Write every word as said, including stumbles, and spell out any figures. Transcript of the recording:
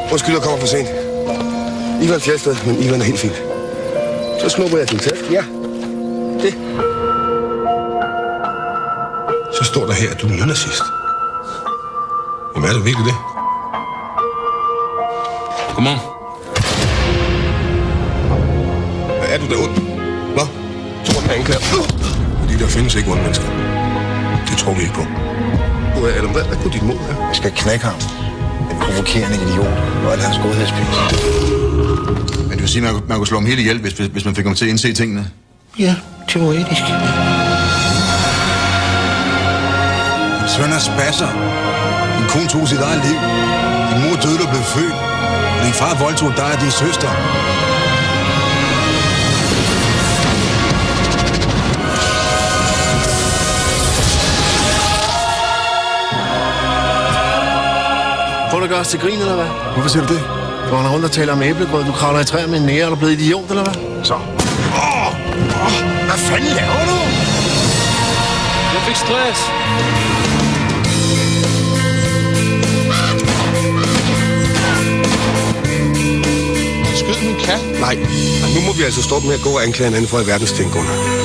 Undskyld, jeg kommer for sent. Ivan Fjeldsted, men Ivan er helt fint. Så snupper jeg din taske. Ja, det. Så står der her, at du er nynazist. Jamen er det virkelig det? Godmorgen. Er du der ond? Hvad? Tror den er anklager. Fordi der findes ikke onde mennesker. Det tror vi ikke på. Du er Adam, hvad, hvad kunne dit mål være? Jeg skal knække ham. En provokerende idiot. Og al hans godhedspris. Men det vil sige, at man, man kunne slå ham helt ihjel, hvis, hvis man fik ham til at indse tingene? Ja, teoretisk. Din søn er spasser. Din kone tog sit eget liv. Din mor døde og blev født. Og din far voldtog dig og din søster. Prøv at gøre os til grin, eller hvad? Hvorfor siger du det? Du render rundt og taler om æblegrød. Du kravler i træer med en nære, og du er blevet idiot, eller hvad? Så. Åh! Åh! Hvad fanden laver du? Jeg fik stress. Skyd min kat. Nej, nu må vi altså stoppe med at gå og anklage hinanden for alverdens ting, Gunnar.